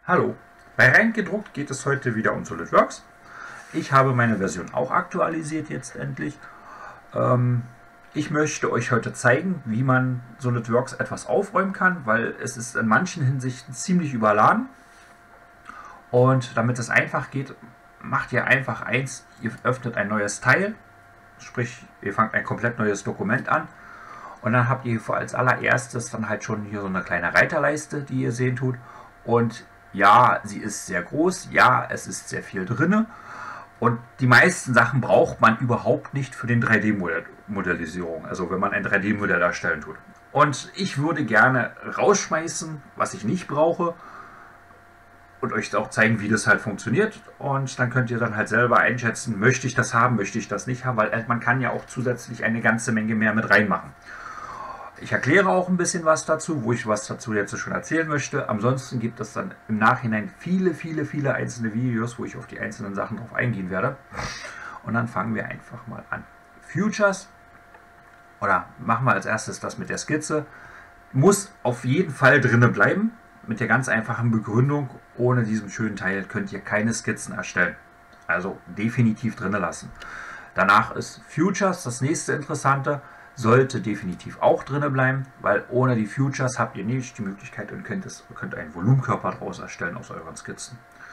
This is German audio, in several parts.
Hallo, bei Reingedruckt geht es heute wieder um SolidWorks. Ich habe meine Version auch aktualisiert jetzt endlich. Ich möchte euch heute zeigen, wie man SolidWorks etwas aufräumen kann, weil es ist in manchen Hinsichten ziemlich überladen. Und damit es einfach geht, macht ihr einfach eins, ihr öffnet ein neues Teil, sprich ihr fangt ein komplett neues Dokument an. Und dann habt ihr als allererstes dann halt schon hier so eine kleine Reiterleiste, die ihr sehen tut. Und ja, sie ist sehr groß, ja, es ist sehr viel drin. Und die meisten Sachen braucht man überhaupt nicht für den 3D-Modellisierung, also wenn man ein 3D-Modell erstellen tut. Und ich würde gerne rausschmeißen, was ich nicht brauche und euch auch zeigen, wie das halt funktioniert. Und dann könnt ihr dann halt selber einschätzen, möchte ich das haben, möchte ich das nicht haben, weil man kann ja auch zusätzlich eine ganze Menge mehr mit reinmachen. Ich erkläre auch ein bisschen was dazu, wo ich was dazu jetzt schon erzählen möchte. Ansonsten gibt es dann im Nachhinein viele einzelne Videos, wo ich auf die einzelnen Sachen drauf eingehen werde. Und dann fangen wir einfach mal an. Futures, oder machen wir als erstes das mit der Skizze, muss auf jeden Fall drinnen bleiben. Mit der ganz einfachen Begründung, ohne diesen schönen Teil könnt ihr keine Skizzen erstellen. Also definitiv drinnen lassen. Danach ist Futures das nächste Interessante. Sollte definitiv auch drin bleiben, weil ohne die Futures habt ihr nicht die Möglichkeit und könnt einen Volumenkörper daraus erstellen aus euren Skizzen.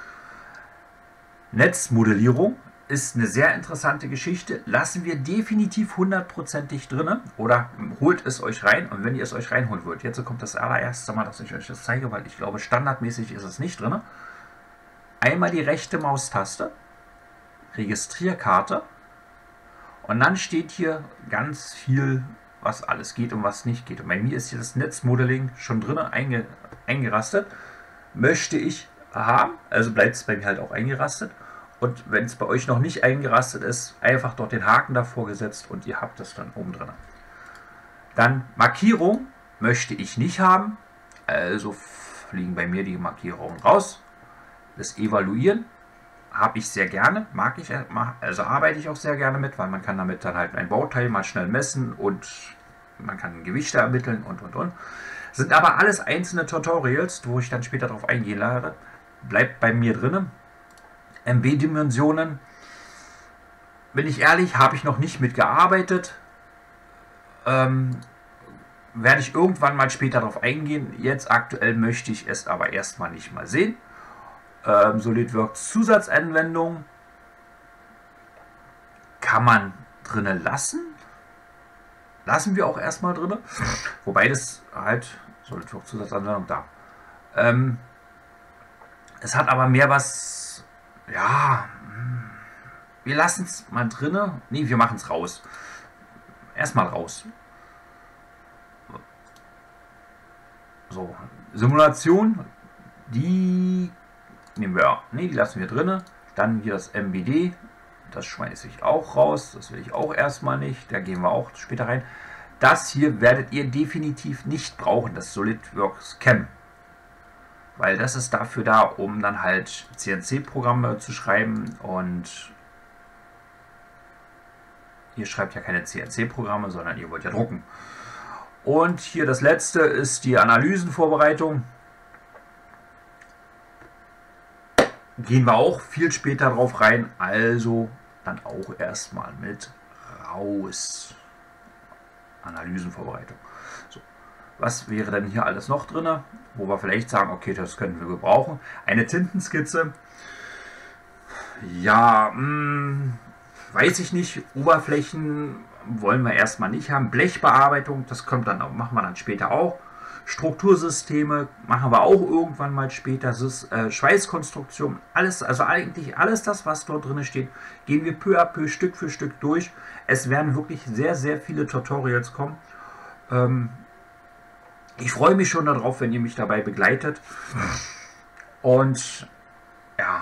Netzmodellierung ist eine sehr interessante Geschichte. Lassen wir definitiv hundertprozentig drin oder holt es euch rein. Und wenn ihr es euch reinholen wollt, jetzt kommt das allererste Mal, dass ich euch das zeige, weil ich glaube, standardmäßig ist es nicht drin. Einmal die rechte Maustaste, Registrierkarte. Und dann steht hier ganz viel, was alles geht und was nicht geht. Und bei mir ist hier das Netzmodelling schon drin eingerastet. Möchte ich haben, also bleibt es bei mir halt auch eingerastet. Und wenn es bei euch noch nicht eingerastet ist, einfach dort den Haken davor gesetzt und ihr habt das dann oben drin. Dann Markierung möchte ich nicht haben, also fliegen bei mir die Markierungen raus. Das Evaluieren habe ich sehr gerne, mag ich, also arbeite ich auch sehr gerne mit, weil man kann damit dann halt ein Bauteil mal schnell messen und man kann Gewichte ermitteln und. Sind aber alles einzelne Tutorials, wo ich dann später darauf eingehen werde. Bleibt bei mir drin. MB-Dimensionen, bin ich ehrlich, habe ich noch nicht mitgearbeitet. Werde ich irgendwann mal später darauf eingehen. Jetzt aktuell möchte ich es aber erstmal nicht mal sehen. SolidWorks Zusatzanwendung kann man drinnen lassen. Lassen wir auch erstmal drin. Wobei das halt SolidWorks Zusatzanwendung da. Es hat aber mehr was. Ja, wir lassen es mal drin. Ne, wir machen es raus. Erstmal raus. So, Simulation, die nehmen wir, ne, die lassen wir drin. Dann hier das MBD, das schmeiße ich auch raus, das will ich auch erstmal nicht, da gehen wir auch später rein. Das hier werdet ihr definitiv nicht brauchen, das SolidWorks Chem. Weil das ist dafür da, um dann halt CNC-Programme zu schreiben und ihr schreibt ja keine CNC-Programme, sondern ihr wollt ja drucken. Und hier das letzte ist die Analysenvorbereitung. Gehen wir auch viel später drauf rein, also dann auch erstmal mit raus. Analysenvorbereitung. So. Was wäre denn hier alles noch drin, wo wir vielleicht sagen, okay, das können wir gebrauchen. Eine Tintenskizze. Ja, weiß ich nicht. Oberflächen wollen wir erstmal nicht haben. Blechbearbeitung, das kommt dann, machen wir dann später auch. Struktursysteme machen wir auch irgendwann mal später. Das ist, Schweißkonstruktion, alles, also eigentlich alles das, was dort drin steht, gehen wir peu à peu, Stück für Stück durch. Es werden wirklich sehr viele Tutorials kommen. Ich freue mich schon darauf, wenn ihr mich dabei begleitet. Und ja,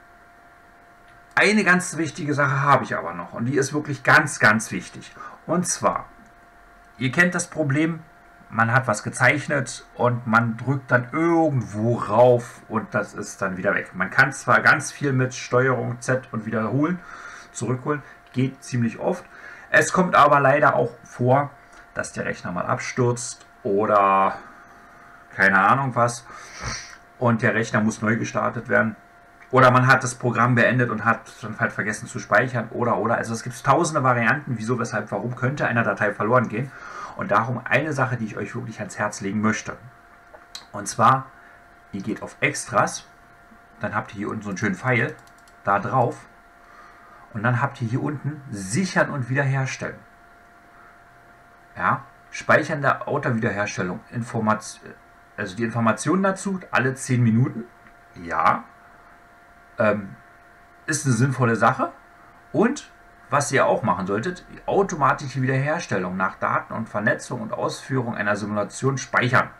eine ganz wichtige Sache habe ich aber noch und die ist wirklich ganz wichtig. Und zwar, ihr kennt das Problem, man hat was gezeichnet und man drückt dann irgendwo rauf und das ist dann wieder weg. Man kann zwar ganz viel mit Steuerung Z und wiederholen, zurückholen, geht ziemlich oft. Es kommt aber leider auch vor, dass der Rechner mal abstürzt oder keine Ahnung was. und der Rechner muss neu gestartet werden. Oder man hat das Programm beendet und hat dann halt vergessen zu speichern. Oder. Also es gibt tausende Varianten, wieso, weshalb, warum könnte eine Datei verloren gehen. Und darum eine Sache, die ich euch wirklich ans Herz legen möchte. Und zwar, ihr geht auf Extras, dann habt ihr hier unten so einen schönen Pfeil, da drauf. Und dann habt ihr hier unten Sichern und Wiederherstellen. Ja, Speichern der Auto-Wiederherstellung. Also die Informationen dazu, alle 10 Minuten. Ja. Ist eine sinnvolle Sache. Und was ihr auch machen solltet, die automatische Wiederherstellung nach Daten und Vernetzung und Ausführung einer Simulation speichern.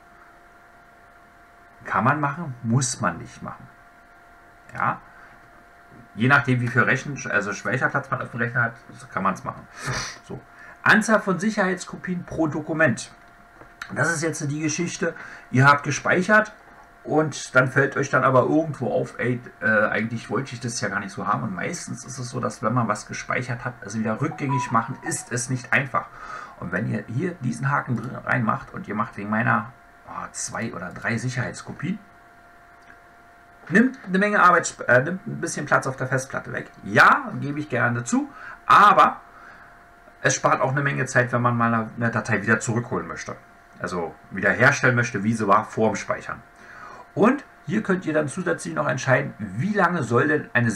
Kann man machen, muss man nicht machen. Ja. Je nachdem, wie viel Speicherplatz man auf dem Rechner hat, kann man es machen. So. Anzahl von Sicherheitskopien pro Dokument. Das ist jetzt die Geschichte. Ihr habt gespeichert und dann fällt euch dann aber irgendwo auf, ey, eigentlich wollte ich das ja gar nicht so haben. Und meistens ist es so, dass wenn man was gespeichert hat, also wieder rückgängig machen, ist es nicht einfach. Und wenn ihr hier diesen Haken drin reinmacht und ihr macht wegen meiner 2 oder 3 Sicherheitskopien, nimmt eine Menge Arbeit, nimmt ein bisschen Platz auf der Festplatte weg. Ja, gebe ich gerne zu, aber es spart auch eine Menge Zeit, wenn man mal eine Datei wieder zurückholen möchte. Also wieder herstellen möchte, wie sie war vor dem Speichern. Und hier könnt ihr dann zusätzlich noch entscheiden, wie lange soll denn eine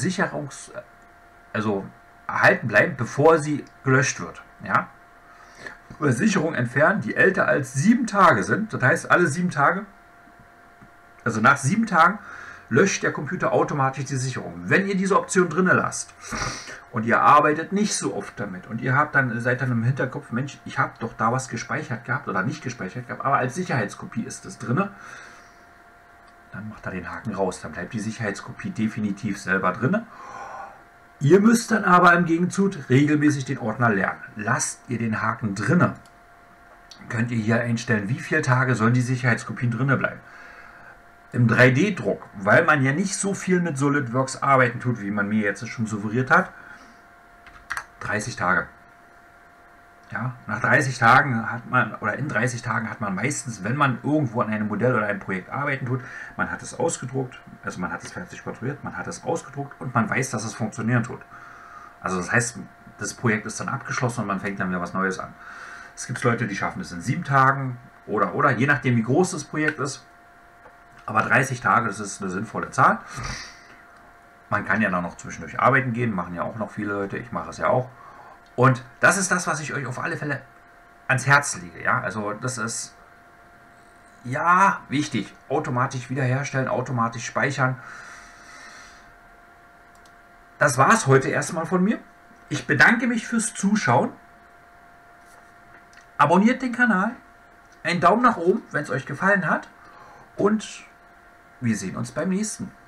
erhalten bleiben, bevor sie gelöscht wird. Ja? Sicherung entfernen, die älter als 7 Tage sind. Das heißt, alle 7 Tage, also nach 7 Tagen, löscht der Computer automatisch die Sicherung. Wenn ihr diese Option drin lasst und ihr arbeitet nicht so oft damit und ihr seid dann im Hinterkopf, Mensch, ich habe doch da was gespeichert gehabt oder nicht gespeichert gehabt, aber als Sicherheitskopie ist es drin, dann macht er den Haken raus. Dann bleibt die Sicherheitskopie definitiv selber drin. Ihr müsst dann aber im Gegenzug regelmäßig den Ordner leeren. Lasst ihr den Haken drin, könnt ihr hier einstellen, wie viele Tage sollen die Sicherheitskopien drin bleiben. Im 3D-Druck, weil man ja nicht so viel mit SolidWorks arbeiten tut, wie man mir jetzt schon suggeriert hat, 30 Tage. Ja, nach 30 Tagen hat man, oder in 30 Tagen hat man meistens, wenn man irgendwo an einem Modell oder einem Projekt arbeiten tut, man hat es ausgedruckt, also man hat es fertig konstruiert, man hat es ausgedruckt und man weiß, dass es funktionieren tut. Also das heißt, das Projekt ist dann abgeschlossen und man fängt dann wieder was Neues an. Es gibt Leute, die schaffen es in 7 Tagen oder je nachdem, wie groß das Projekt ist. Aber 30 Tage, das ist eine sinnvolle Zahl. Man kann ja dann noch zwischendurch arbeiten gehen, machen ja auch noch viele Leute, ich mache es ja auch. Und das ist das, was ich euch auf alle Fälle ans Herz lege. Ja? Also das ist ja wichtig. Automatisch wiederherstellen, automatisch speichern. Das war es heute erstmal von mir. Ich bedanke mich fürs Zuschauen. Abonniert den Kanal. Einen Daumen nach oben, wenn es euch gefallen hat. Und wir sehen uns beim nächsten.